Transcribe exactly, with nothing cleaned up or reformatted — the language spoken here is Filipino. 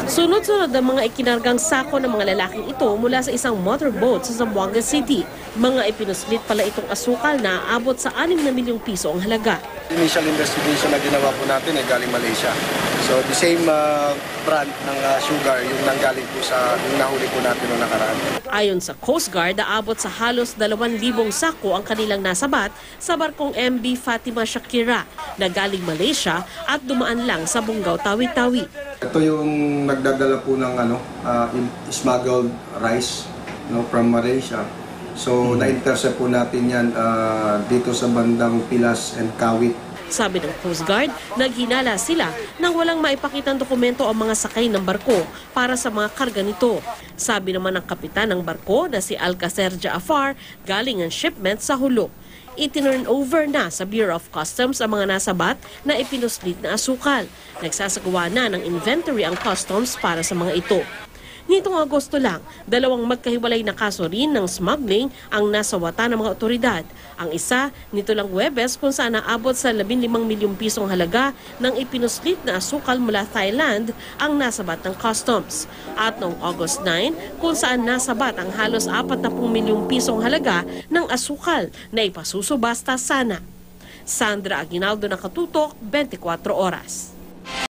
Sunod-sunod ang mga ikinargang sako ng mga lalaking ito mula sa isang motorboat sa Zamboanga City. Mga ipinuslit pala itong asukal na aabot sa anim na milyong piso ang halaga. Initial investigation na ginawa po natin ay galing Malaysia. So the same uh, brand ng uh, sugar yung nanggaling po sa yung nahuli po natin noong nakaraan. Ayon sa Coast Guard, aabot sa halos dalawang libong sako ang kanilang nasabat sa barkong M V Fatima Shakira na galing Malaysia at dumaan lang sa Bungaw, Tawi-Tawi. Ito yung nagdadala po ng ano, uh, smuggled rice no, from Malaysia. So hmm. na-intercept po natin yan uh, dito sa bandang Pilas and Kawit. Sabi ng Coast Guard, naghinala sila nang walang maipakitang dokumento ang mga sakay ng barko para sa mga karga nito. Sabi naman ng kapitan ng barko na si Alcacer Jaafar, galing ang shipment sa Hulok. Itinurn over na sa Bureau of Customs ang mga nasabat na ipinuslit na asukal. Nagsasagawa na ng inventory ang customs para sa mga ito. Nitong Agosto lang, dalawang magkahiwalay na kaso rin ng smuggling ang nasawata ng mga otoridad. Ang isa, nito lang Huwebes kung saan naabot sa labing limang milyong pisong halaga ng ipinuslit na asukal mula Thailand ang nasabat ng customs. At noong August nine, kung saan nasabat ang halos apat na milyong pisong halaga ng asukal na ipasusubasta sana. Sandra Aguinaldo, Nakatutok, twenty-four Oras.